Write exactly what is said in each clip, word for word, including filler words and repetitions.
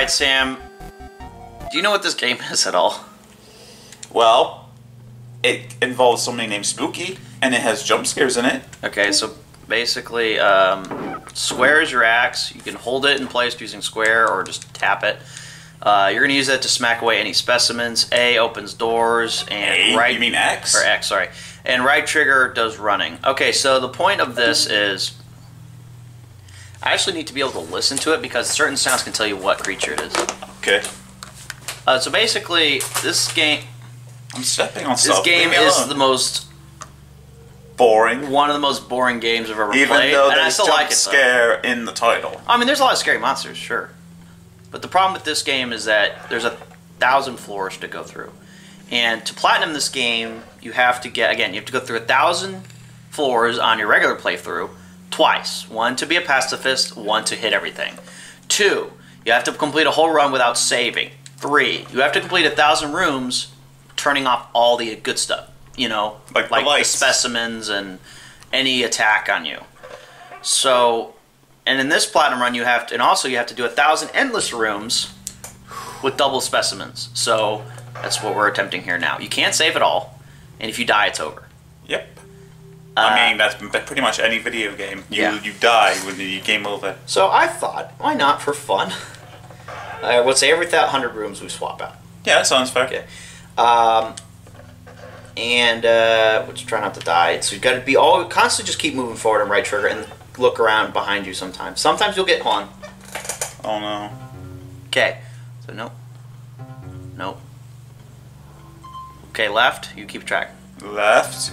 right, Sam. Do you know what this game is at all? Well, it involves somebody named Spooky, and it has jump scares in it. Okay, so basically, um, square is your axe. You can hold it in place using square or just tap it. Uh, you're going to use that to smack away any specimens. A opens doors, and A? right... You mean X? Or X, sorry. And right trigger does running. Okay, so the point of this is... I actually need to be able to listen to it because certain sounds can tell you what creature it is. Okay. Uh, so basically, this game... I'm stepping on stuff. This game is the most... boring. One of the most boring games I've ever Even played. though and I there's still jump like it, scare in the title. I mean, there's a lot of scary monsters, sure. But the problem with this game is that there's a thousand floors to go through. And to platinum this game, you have to get, again, you have to go through a thousand floors on your regular playthrough twice. One to be a pacifist, one to hit everything. Two, you have to complete a whole run without saving. Three, you have to complete a thousand rooms turning off all the good stuff. You know, like, like the, the specimens and any attack on you. So, and in this platinum run, you have to, and also you have to do a thousand endless rooms with double specimens. So that's what we're attempting here now. You can't save it all, and if you die, it's over. Yep. Uh, I mean, that's pretty much any video game. You yeah. you die when you game over. So I thought, why not for fun? I would say every hundred rooms we swap out. Yeah, that sounds fair. Okay. Um, and uh, we'll just try not to die. So you've got to be all constantly just keep moving forward and right trigger and look around behind you sometimes. Sometimes you'll get one. Oh no. Okay. So nope. Nope. Okay, left. You keep track. Left.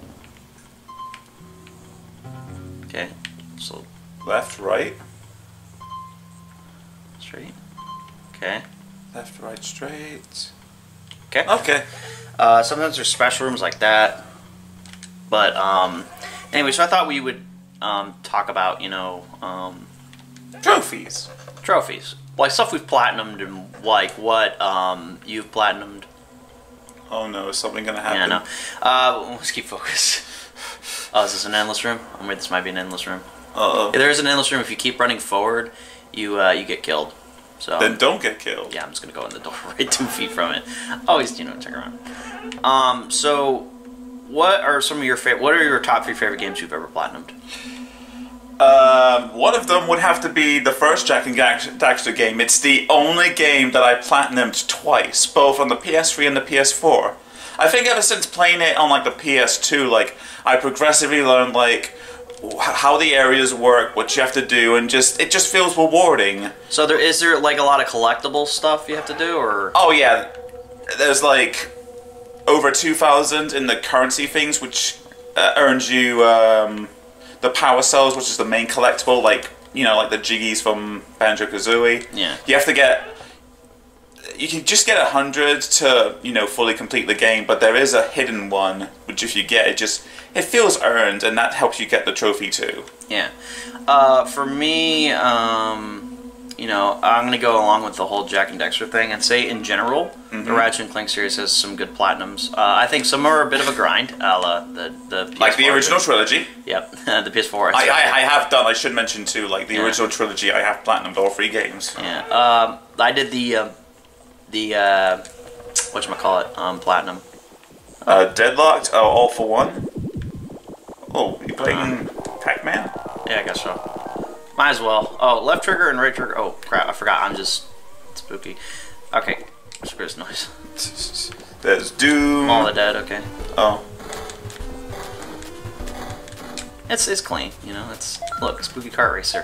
Okay. So Left, right. straight. Okay. Left, right, straight. Okay. Okay. Uh, sometimes there's special rooms like that. But um, anyway, so I thought we would um, talk about, you know, um, Trophies. trophies. Like stuff we've platinumed and like what um, you've platinumed. Oh no, is something gonna Yeah, happen? I know. Uh, let's keep focused. Oh, is this an endless room? I'm worried this might be an endless room. Uh-oh. If there is an endless room, if you keep running forward, you uh, you get killed. So Then don't get killed. yeah, I'm just gonna go in the door right two feet from it. Always, you know, check around. Um, so what are some of your favorite? What are your top three favorite games you've ever platinumed? Um, one of them would have to be the first Jack and Daxter game. It's the only game that I platinumed twice, both on the P S three and the P S four. I think ever since playing it on like the P S two, like I progressively learned like how the areas work, what you have to do, and just it just feels rewarding. So there is there like a lot of collectible stuff you have to do, or oh yeah, there's like over two thousand in the currency things, which uh, earns you um, the power cells, which is the main collectible, like you know, like the jiggies from Banjo-Kazooie. Yeah. You have to get. You can just get a hundred to you know fully complete the game, but there is a hidden one, which if you get it, just it feels earned, and that helps you get the trophy too. yeah. Uh, for me, um, you know, I'm gonna go along with the whole Jack and Dexter thing and say in general, Mm-hmm. the Ratchet and Clank series has some good platinums. Uh, I think some are a bit of a grind, a la the the P S four. Like the original trilogy. Yep, the P S four. I, I I have done. I should mention too, like the Yeah. original trilogy. I have platinumed all three games. Yeah. Um, I did the uh, the uh, whatchamacallit, um, platinum. Uh, Deadlocked. Oh, all for one. Oh, you playing Pac-Man? Yeah, I guess so. Might as well. Oh, left trigger and right trigger. Oh crap! I forgot. I'm just spooky. Okay. Screw this noise. There's Doom. All the dead. Okay. Oh. It's it's clean. You know. It's look spooky kart racer.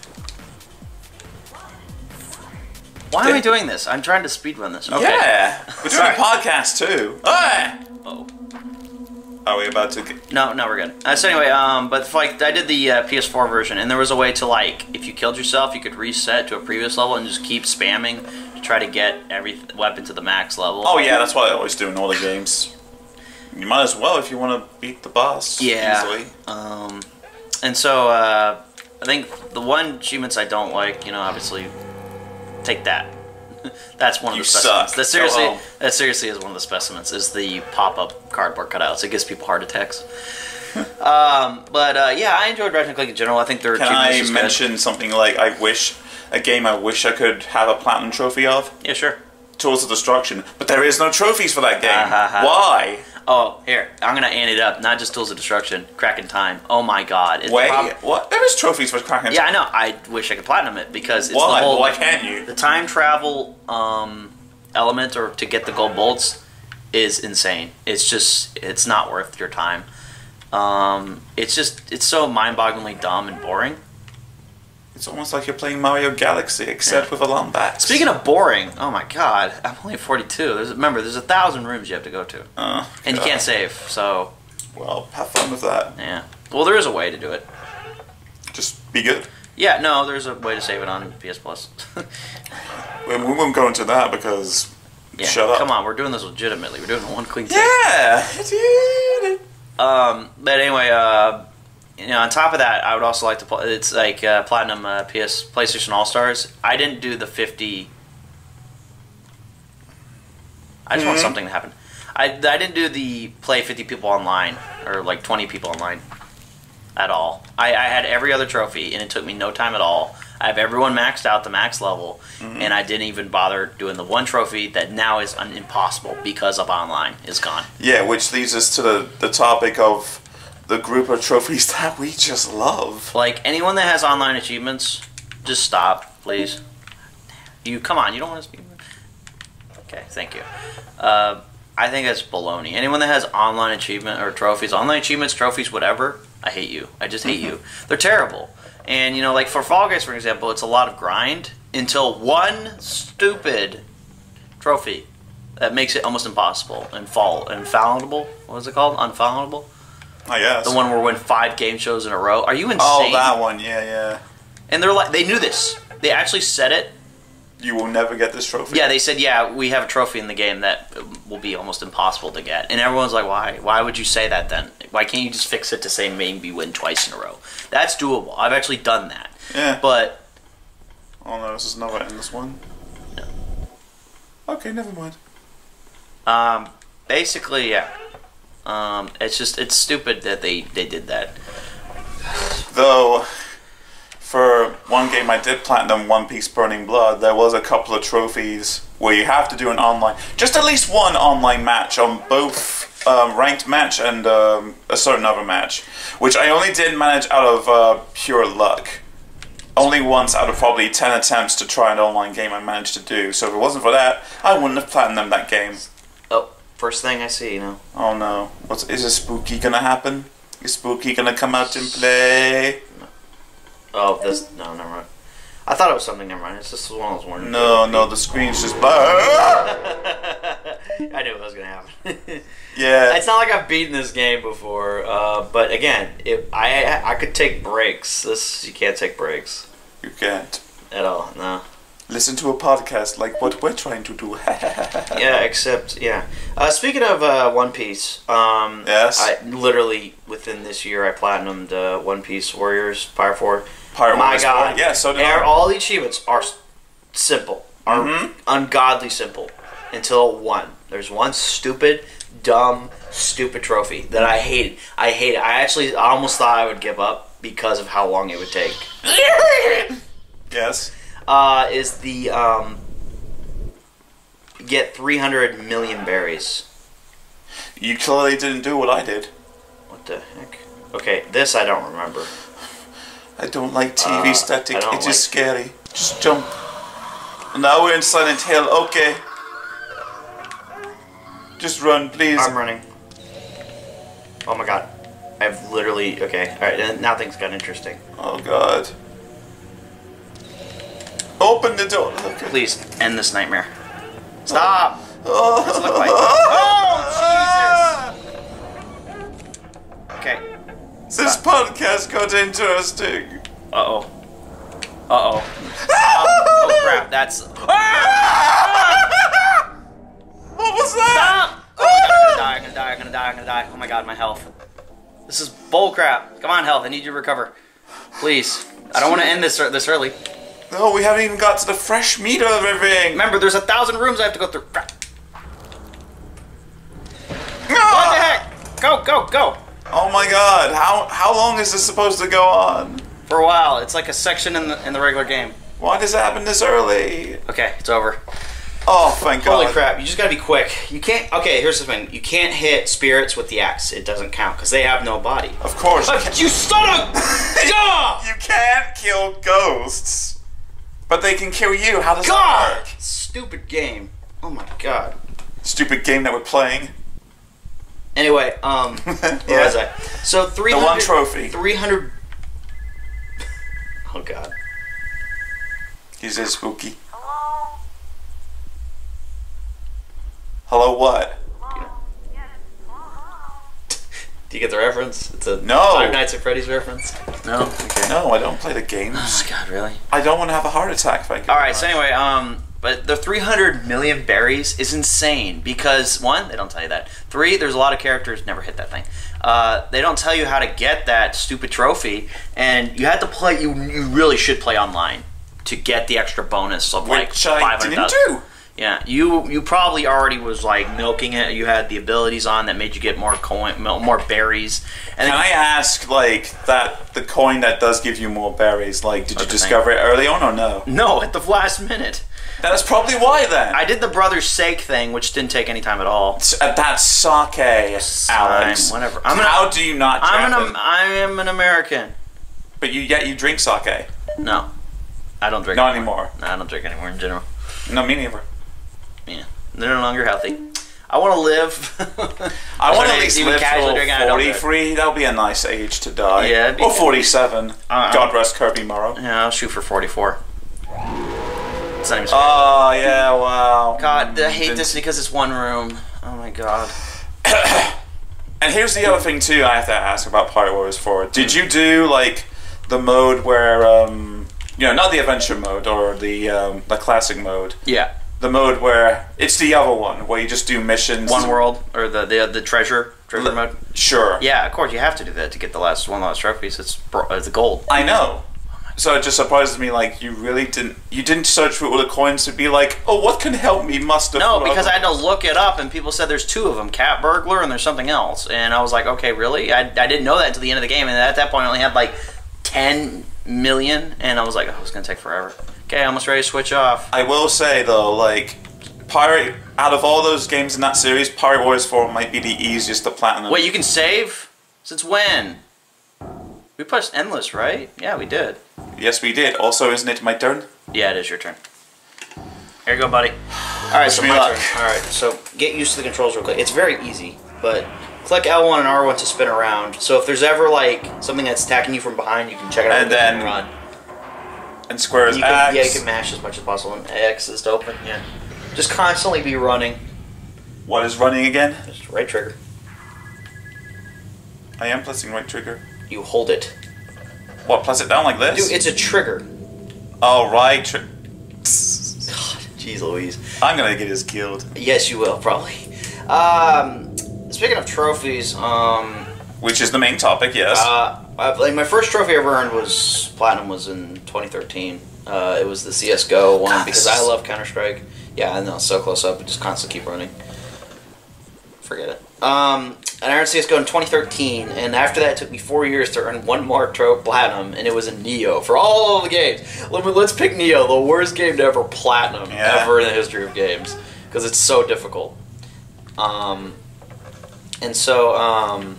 Why am I doing this? I'm trying to speedrun this. Okay. Yeah. We're doing a podcast too. Ah! Oh. Are we about to get... No, no, we're good. Uh, so anyway, um, but like I did the uh, P S four version, and there was a way to like, if you killed yourself, you could reset to a previous level and just keep spamming to try to get every weapon to the max level. Oh yeah, that's what I always do in all the games. You might as well if you want to beat the boss Yeah. easily. Um, and so uh, I think the one achievements I don't like, you know, obviously, take that. That's one of You the specimens. suck. That seriously, Go home. that seriously is one of the specimens. Is the pop-up cardboard cutouts? It gives people heart attacks. um, but uh, yeah, I enjoyed Ratchet and Clank in general. I think their Can achievements I is mention good. something like I wish a game I wish I could have a platinum trophy of? Yeah, sure. Tools of Destruction. But there is no trophies for that game. Uh-huh. Why? Oh, here. I'm going to ant it up. Not just Tools of Destruction. Crack in Time. Oh my god. It's Wait, prob- what? There is trophies for Crack in Time. Yeah, I know. I wish I could platinum it because it's Why? the whole... Why can't you? The time travel um, element or to get the gold bolts is insane. It's just... It's not worth your time. Um, it's just... It's so mind-bogglingly dumb and boring. It's almost like you're playing Mario Galaxy, except Yeah. with a long back. Speaking of boring, oh my god, I'm only forty-two. There's, remember, there's a thousand rooms you have to go to. Oh, and you God. can't save, so... Well, have fun with that. Yeah. Well, there is a way to do it. Just be good. Yeah, no, there's a way to save it on P S Plus. We, we won't go into that because... Yeah, Shut up. come on, we're doing this legitimately. We're doing one clean take. Yeah! Um, but anyway, uh, you know, on top of that, I would also like to play. It's like uh, Platinum uh, P S PlayStation All Stars. I didn't do the fifty. I just want Mhm. something to happen. I, I didn't do the play fifty people online or like twenty people online at all. I, I had every other trophy and it took me no time at all. I have everyone maxed out the max level, Mhm. and I didn't even bother doing the one trophy that now is un- impossible because of online is gone. Yeah, which leads us to the, the topic of the group of trophies that we just love. Like, anyone that has online achievements, just stop, please. You, come on, you don't want to speak? Okay, thank you. Uh, I think that's baloney. Anyone that has online achievement or trophies, online achievements, trophies, whatever, I hate you. I just hate you. They're terrible. And, you know, like for Fall Guys, for example, it's a lot of grind until one stupid trophy that makes it almost impossible. And fall, infallible? What is it called? Unfallible? I guess. The one where we win five game shows in a row. Are you insane? Oh, that one, yeah, yeah. And they're like, they knew this. They actually said it. You will never get this trophy. Yeah, they said, yeah, we have a trophy in the game that will be almost impossible to get. And everyone's like, why? Why would you say that then? Why can't you just fix it to say maybe win twice in a row? That's doable. I've actually done that. Yeah. But... Oh no, this is another endless one. No. Okay, never mind. Um, basically, yeah. Um, it's just, it's stupid that they, they did that. Though, for one game I did platinum One Piece Burning Blood, there was a couple of trophies where you have to do an online, just at least one online match on both um, ranked match and um, a certain other match, which I only did manage out of uh, pure luck. Only once out of probably ten attempts to try an online game I managed to do, so if it wasn't for that, I wouldn't have platinumed that game. Oh, first thing I see, you know. Oh no, what's, is a spooky gonna happen? Is spooky gonna come out and play? Oh, this, no, never mind. I thought it was something, never mind. It's just one of those ones. No, no, the screen's just black. I knew it was going to happen. Yeah. It's not like I've beaten this game before, uh, but again, if I I could take breaks. This, you can't take breaks. You can't. At all, no. Listen to a podcast like what we're trying to do. Yeah, except, yeah. Uh, speaking of uh, One Piece, um, Yes? I literally, within this year, I platinumed uh, One Piece Warriors, Fire four. Pirate My Warriors God. four. Yeah, so did And I. all the achievements are s- simple, are Mhm. ungodly simple, until one. There's one stupid, dumb, stupid trophy that I hated. I hate it. I actually I almost thought I would give up because of how long it would take. Yes. Uh, is the um, get three hundred million berries. You clearly didn't do what I did. What the heck? Okay, this I don't remember. I don't like T V Uh, static. I don't It's like- just scary. Just jump. Now we're in Silent Hill. Okay. Just run, please. I'm running. Oh my god. I've literally... Okay, alright, now things got interesting. Oh God. Open the door. Okay. Please, end this nightmare. Stop! Oh. What's it look like? Oh, Jesus! Okay. This podcast got interesting. Uh-oh. Uh-oh. Oh, oh crap, that's... What was that? Stop! Oh my god, I'm gonna die, I'm gonna die, I'm gonna die, I'm gonna die. Oh my god, my health. This is bull crap. Come on, health, I need you to recover. Please. I don't want to end this this early. No, we haven't even got to the fresh meat of everything. Remember, there's a thousand rooms I have to go through. Crap. Ah! What the heck? Go, go, go! Oh my God! How how long is this supposed to go on? For a while. It's like a section in the in the regular game. Why does it happen this early? Okay, it's over. Oh, thank God. Holy crap, you just gotta be quick. You can't, okay, here's the thing. You can't hit spirits with the axe. It doesn't count, because they have no body. Of course. But you son of... God! You can't kill ghosts. But they can kill you. How does God! that work? Stupid game. Oh my God. Stupid game that we're playing. Anyway, um, where Yeah. was I? So three hundred... The one trophy. three hundred... Oh God. He's is spooky. Hello, what? Do you get the reference? It's a No. Five Nights at Freddy's reference. No. Okay. No, I don't play the games. Oh my God, really? I don't want to have a heart attack if I get All right. So anyway, um, but the three hundred million berries is insane because one, they don't tell you that. Three, there's a lot of characters never hit that thing. Uh, they don't tell you how to get that stupid trophy, and you have to play. You you really should play online to get the extra bonus of like Which I five hundred didn't thousand. do. Yeah, you you probably already was like milking it. You had the abilities on that made you get more coin, more berries. And Can I ask, like, that the coin that does give you more berries, like, did you Okay. discover it early on or no? no, at the last minute. That's probably why then. I did the brother's sake thing, which didn't take any time at all. S- uh, That's sake, Alex. Time, whatever. I'm an- How do you not I'm draft an them? I am an American. But you yet you drink sake. No, I don't drink. Not anymore. No, I don't drink anymore in general. No, me neither. Yeah, they're no longer healthy. I want to live. I want to at Even least live casually till drinking, I don't do it. forty-three. That'll be a nice age to die. Yeah, it'd be or good. forty-seven. Uh-uh. God rest Kirby Morrow. Yeah, I'll shoot for forty-four. It's not even. Oh, yeah, wow. God, I hate Didn't- this because it's one room. Oh my God. And here's the other thing, too, I have to ask about Pirate Warriors four. Did you do, like, the mode where, um... You know, not the adventure mode or the, um, the classic mode. Yeah. The mode where... It's the other one, where you just do missions. One world or the the the treasure treasure L- mode. Sure. Yeah, of course you have to do that to get the last one of the last trophies. It's bro- it's the gold. I know. So it just surprises me, like, you really didn't... You didn't search for all the coins to be like, oh, what can help me muster... No, for because I other- had to look it up, and people said there's two of them: cat burglar and there's something else. And I was like, okay, really? I, I didn't know that until the end of the game, and at that point I only had like ten million, and I was like, oh, it's gonna take forever. Okay, almost ready to switch off. I will say, though, like, Pirate... Out of all those games in that series, Pirate Warriors four might be the easiest to platinum. Wait, you can save? Since when? We pushed endless, right? Yeah, we did. Yes, we did. Also, isn't it my turn? Yeah, it is your turn. Here you go, buddy. Alright, so Wish me my luck. turn. Alright, so get used to the controls real quick. It's very easy, but click L one and R one to spin around. So if there's ever, like, something that's attacking you from behind, you can check it out And real quick then run. And square is You can, X. yeah, you can mash as much as possible, and X is to open, yeah. Just constantly be running. What is running again? Just right trigger. I am pressing right trigger. You hold it. What, press it down like this? Dude, it's a trigger. Oh, right. Tri- God, jeez Louise. I'm gonna get us killed. Yes, you will, probably. Um, speaking of trophies, um... Which is the main topic, yes. Uh, I, like my first trophy I ever earned was platinum. Was in twenty thirteen. Uh, it was the C S G O one God, because this I is- love Counter Strike. Yeah, I know, so close up, but just constantly keep running. Forget it. Um, and I earned C S G O in twenty thirteen, and after that, it took me four years to earn one more tro platinum, and it was in Neo for all of the games. Let me, let's pick Neo, the worst game to ever platinum Yeah. ever in the history of games, because it's so difficult. Um, and so, um.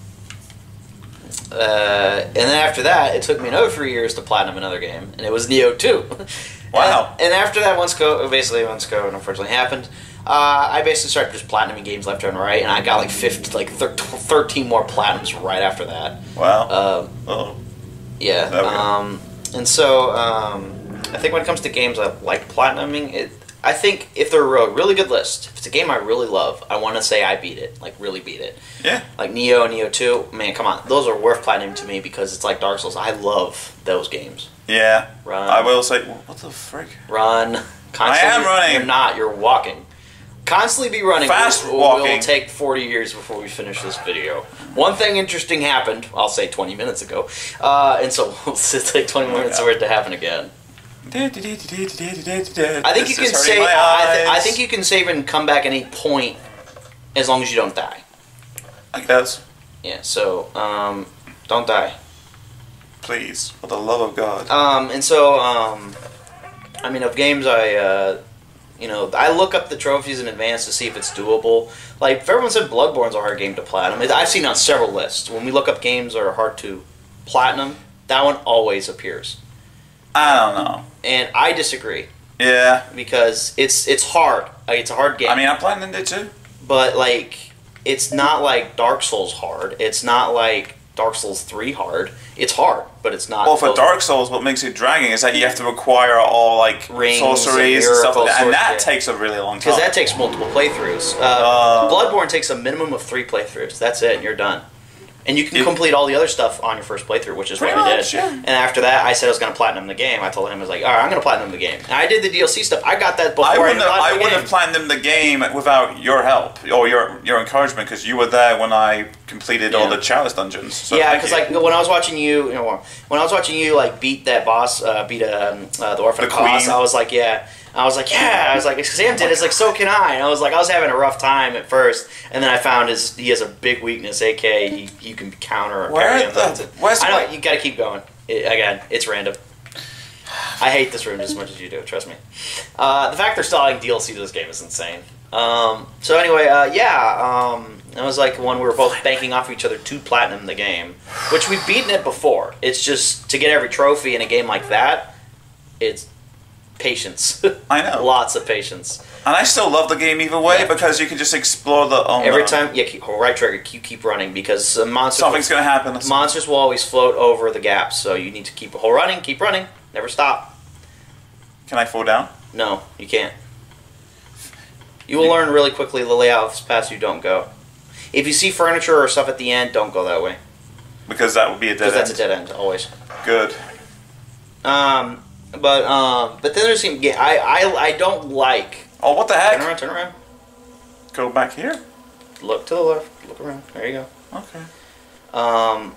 Uh, and then after that, it took me another three years to platinum another game, and it was Neo two. Wow. And, and after that, once go basically once go unfortunately happened, uh, I basically started just platinuming games left and right, and I got like fifty, like thir thirteen more platinums right after that. Wow. Uh, oh. yeah. There we go. Um, and so um, I think when it comes to games I like platinuming, it. I think if they're a really good list, if it's a game I really love, I want to say I beat it, like really beat it. Yeah. Like Neo, Neo two, man, come on, those are worth platinum to me because it's like Dark Souls. I love those games. Yeah. Run. I will say, what the frick? Run. Constantly, I am running. You're not. You're walking. Constantly be running. Fast It will walking. take forty years before we finish this video. One thing interesting happened. I'll say twenty minutes ago, uh, and so it'll take twenty minutes yeah. for it to happen again. I I think you can save. I, th I think you can save and come back at any point, as long as you don't die. I guess. Yeah. So, um, don't die. Please, for the love of God. Um, and so, um, I mean, of games I, uh, you know, I look up the trophies in advance to see if it's doable. Like, if everyone said Bloodborne's a hard game to platinum, I've seen it on several lists. When we look up games that are hard to platinum, that one always appears. I don't know. And I disagree. Yeah. Because it's it's hard. Like, it's a hard game. I mean, I platinumed it too. But, like, it's not like Dark Souls hard. It's not like Dark Souls three hard. It's hard, but it's not. Well, for Dark Souls, what makes it dragging is that you have to acquire all, like, Rings sorceries and, and stuff like that. And that yeah. takes a really long time. Because that takes multiple playthroughs. Uh, uh, Bloodborne takes a minimum of three playthroughs. That's it, and you're done. And you can it, complete all the other stuff on your first playthrough, which is what I did. Yeah. And after that, I said I was going to platinum the game. I told him, I was like, all right, I'm going to platinum the game. And I did the D L C stuff. I got that before I, wouldn't I, have, I the wouldn't game. have platinumed the game without your help or your your encouragement, because you were there when I completed yeah. all the chalice dungeons. So yeah, because like when I was watching you, you know, when I was watching you like beat that boss, uh, beat um, uh, the orphan the boss, queen. I was like, yeah. I was like, yeah. I was like, Sam did. It's like, so can I. And I was like, I was having a rough time at first, and then I found his he has a big weakness, aka he you can counter or Where parry him. the, where's I know you got to keep going. It, again, it's random. I hate this room just as much as you do. Trust me. Uh, the fact they're installing D L C to this game is insane. Um, so anyway, uh, yeah, um, it was like one we were both banking off each other to platinum the game, which we've beaten it before. It's just to get every trophy in a game like that, it's patience. I know. Lots of patience. And I still love the game either way, yeah. because you can just explore the... Oh, Every no. time, yeah, keep, hold right trigger, you keep running, because uh, monsters... Something's going to happen. Monsters will always float over the gaps, so you need to keep hold running, keep running, never stop. Can I fall down? No, you can't. You will learn really quickly the layout of paths you don't go. If you see furniture or stuff at the end, don't go that way. Because that would be a dead end. Because that's a dead end, always. Good. Um, but um, but then there's some... I, I, I don't like... Oh, what the heck? Turn around, turn around. Go back here? Look to the left, look around. There you go. Okay. Um,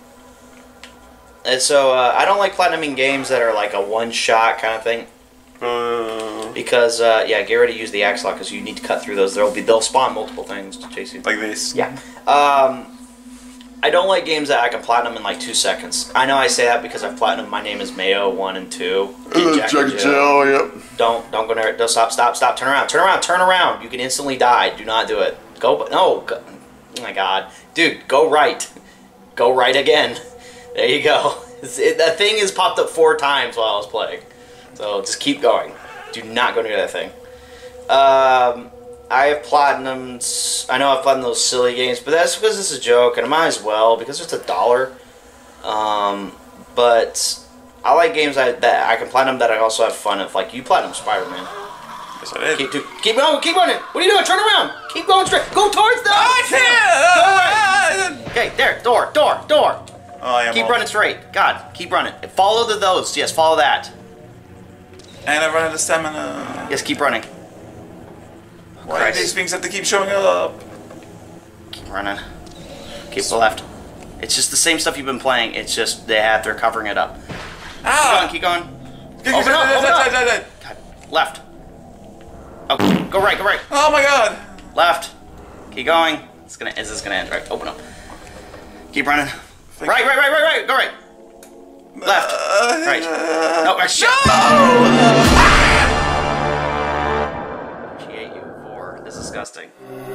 and so uh, I don't like platinuming games that are like a one-shot kind of thing. Uh, because uh, yeah, get ready to use the axe lock because you need to cut through those. There'll be they'll spawn multiple things to chase you. Like this. Yeah. Um, I don't like games that I can platinum in like two seconds. I know I say that because I've platinumed My Name is Mayo one and two. Uh, Jack and Jill, yep. Don't don't go near. Don't stop stop stop. Turn around. Turn around. Turn around. You can instantly die. Do not do it. Go. No. Go, oh my God, dude. Go right. Go right again. There you go. It, that thing has popped up four times while I was playing. So just keep going. Do not go near that thing. Um, I have platinumed. I know I've platinumed those silly games, but that's because it's a joke, and I might as well because it's a dollar. Um, but I like games that, that I can platinum that I also have fun of. Like you platinum Spider-Man. Yes, I did. Keep, dude, keep going. Keep running. What are you doing? Turn around. Keep going straight. Go towards the. I can't. Go right. Okay, there. Door. Door. Door. Oh, I am keep off. running straight. God, keep running. Follow the those. Yes, follow that. And I run out of stamina. Yes, keep running. Why Christ. do these things have to keep showing up? Keep running. Keep the left. It's just the same stuff you've been playing. It's just they have they're covering it up. Ah! Keep going. Keep going. Open up. Open up. God. Left. Okay. Go right. Go right. Oh my God. Left. Keep going. It's gonna. Is this gonna end? Right. Open up. Keep running. Right. Right. Right. Right. Right. Go right. Left. Uh, right. No. Right. Shit. No! She ate you for. This is disgusting.